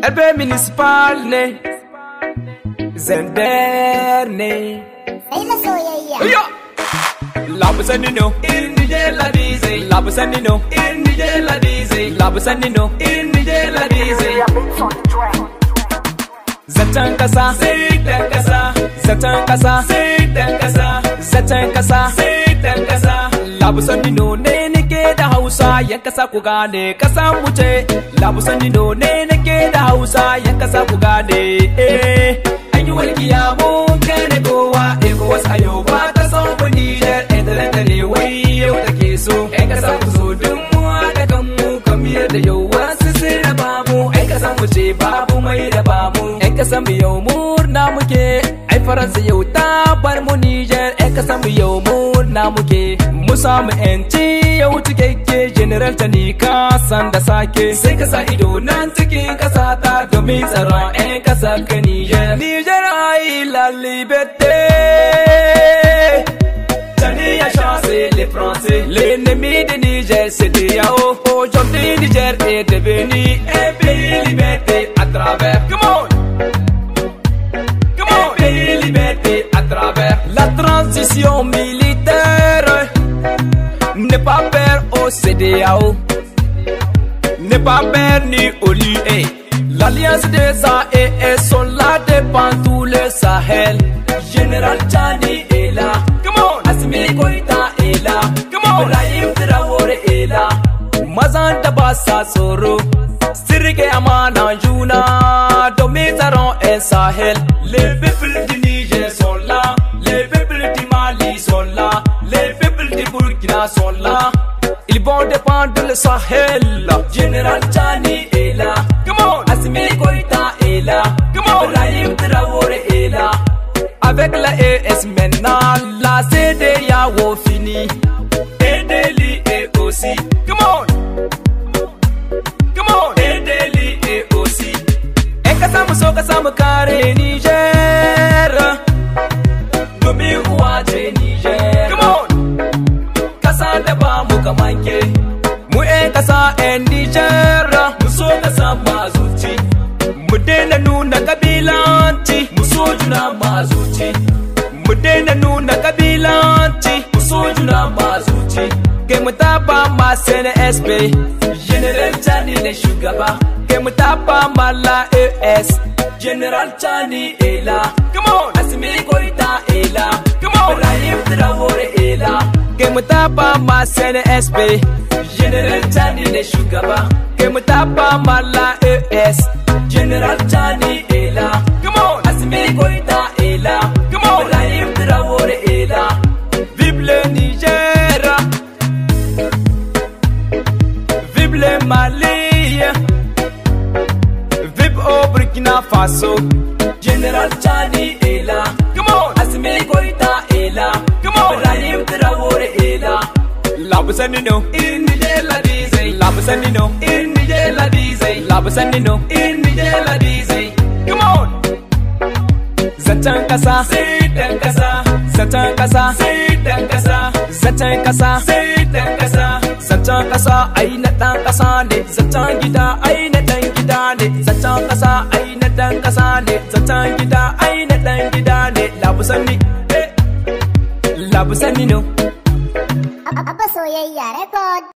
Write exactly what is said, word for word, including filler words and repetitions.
Ebe municipal ne, Zender ne. Sai na soyayya. Yo! Labu sani no, inni je ladize. Labu sani no, inni je ladize. Labu sani no, inni je ladize. Zaton kasa, sai dan kasa. Zaton kasa, sai dan kasa. Zaton kasa, sai dan kasa. Labu sani no ne nake da Hausa, yan kasa ku gane kasa mu ce. Labu sani no ne nake da Hausa, yan kasa ku gane. Eh, an yi walƙiya mun gane kowa, eh ko wasu ayo ba ta son mu Niger. Eh da dare wai yau take so, yan kasa ku zo duk mu haɗa kanmu kamar da yau wasu sun raba mu. Yan kasa mu ce babu mai raba mu, yan kasa mu yau murna muke. Ai Faransa yau ta bar mu Niger, yan kasa mu yau murna muke. Mu samu yanci yau cikakke, General Tani ka san da sake. Sai ka sa ido nan cikin kasa ta domin tsaron yan kasa ka Niger. Niger ai la liberté. Tani a chassé les Français. L'ennemi de Niger c'est D A O. Aujourd'hui Niger est devenu un pays liberté à travers. Come on. Come on. Un pays liberté à travers la transition militaire. N'est pas peur au C D A O, n'est pas peur ni au L U E. L'alliance des A E S sont là devant tout le Sahel. Général Tani est là, come on. Assimi Goïta est là, come on. Ibrahim Traoré est là. Mazan Tabassa Soro, Sirike Amana Juna, Domizaron et Sahel. Les peuples du Niger sont là, les peuples du Mali sont là, les peuples du Burkina sont là. Ils vont dépendre le Sahel. Général Tani est là, come on. Assimi Goïta est là, come on. Ibrahim Traoré est là. Avec la E S maintenant, la C D A O fini. Et Delhi est aussi, come on. Come on. Et Delhi est aussi. Et kasamu so kasamu kare Niger. Domi uwaje Niger. Come on. Kasa da ba mu kamanke. Mu e kasa en Niger. Mu so kasa mazuci. Mu daina nuna kabilanci. Mu so juna mazuci. Mu daina nuna kabilanci. Mu so juna mazuci. Kai mu taba ma C N S P. General Tani ne shugaba. Kai mu taba ma la E S. General Tani est là. Come on. Assimi Goïta est là. Come on. Ibrahim Traoré est là. Kai mu taba ma C N S P. General Tani ne shugaba. Kai mu taba ma la E S. General Tani est là. Come on. Assimi Goïta est là. Come on. Ibrahim Traoré est là. Vive le Niger. Vive le Mali. Vive au Burkina Faso. General Tani est là. Come on. Assimi Goïta est là. Come on. Ibrahim Traoré est là. Labu sani no, inni je ladize. Labu sani no, inni je ladize. Labu sani no, inni je ladize. Come on. Zaton kasa, sai dan kasa. Zaton kasa, sai dan kasa. Zaton kasa, sai dan kasa. Zaton kasa ai na dan kasa ne. Zaton gida ai na dan gida ne. Zaton kasa ai na dan kasa ne. Zaton gida ai na dan gida ne. Labu sani, eh. Labu sani no. Abba soyayya record.